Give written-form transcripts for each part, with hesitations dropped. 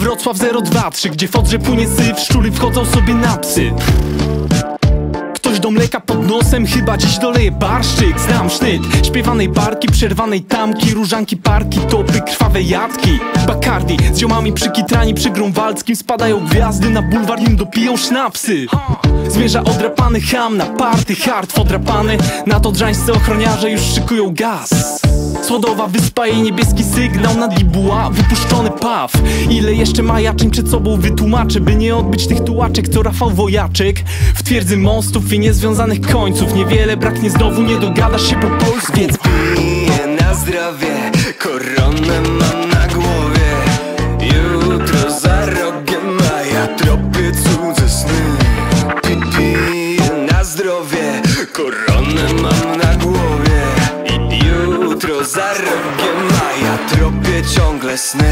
Wrocław 023, gdzie w Odrze płynie syf, szczury wchodzą sobie na psy. Ktoś do mleka pod nosem, chyba dziś doleje barszczyk. Znam sznyt śpiewanej barki, przerwanej tamki, różanki, parki, topy, krwawe jadki. Bacardi z ziomami przykitrani przy Grunwaldzkim. Spadają gwiazdy na bulwar, nim dopiją sznapsy. Zmierza odrapany ham na party hard. Podrapany na to drzańscy ochroniarze już szykują gaz. Słodowa wyspa i niebieski sygnał na Dibuła, wypuszczony paw. Ile jeszcze majaczeń przed sobą wytłumaczę, by nie odbyć tych tułaczek co Rafał Wojaczek. W twierdzy mostów i niezwiązanych końców niewiele braknie, znowu nie dogadasz się po polsku. Więc piję na zdrowie, koronę mam na głowie. Jutro za rogiem, a ja tropię cudze sny. Piję na zdrowie, koronę mam na głowie. I jutro za rogiem, a ja tropię ciągle sny.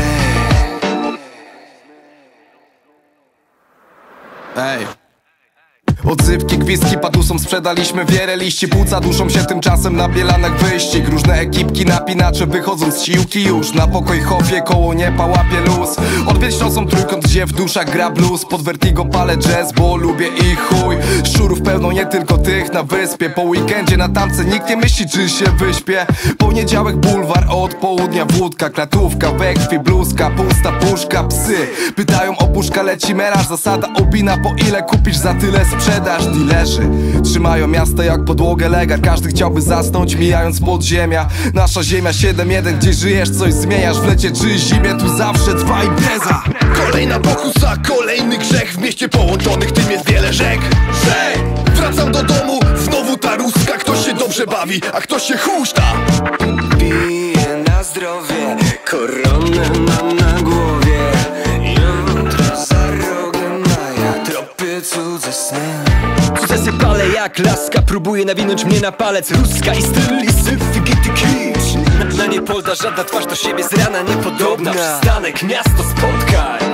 Ej. Odsypki, gwizdki, patusom sprzedaliśmy wiele liści. Płuca duszą się tymczasem na bielanach wyścig. Różne ekipki, napinacze wychodzą z siłki już. Na pokoj chofie, koło niepa łapie luz. Odwiedź nocą trójkąt, gdzie w duszach gra blues. Pod Vertigo palę jazz, bo lubię ich chuj. Szczurów pełno, nie tylko tych na wyspie. Po weekendzie na tamce nikt nie myśli, czy się wyśpię. Poniedziałek bulwar, od południa wódka. Klatówka, we krwi, bluzka, pusta puszka. Psy pytają o puszka, leci melarz. Zasada obina, po ile kupisz, za tyle sprzedaż. Dilerzy trzymają miasto jak podłogę legar. Każdy chciałby zasnąć, mijając podziemia. Nasza ziemia 7-1, gdzie żyjesz, coś zmieniasz. W lecie czy zimie, tu zawsze trwa impreza. Kolejna pokusa, kolejny grzech. W mieście połączonych tym jest wiele rzek. Wracam do domu, znowu ta ruska. Ktoś się dobrze bawi, a ktoś się chuśta. Piję na zdrowie, koronę mam na głowie. Jutro za rogiem, a ja tropię cudze sny. Sukcesy palę jak laska, próbuje nawinąć mnie na palec. Ruska i styl i syf i gity kicz. Na nie polda żadna twarz do siebie z rana niepodobna. Przystanek, miasto spotkań.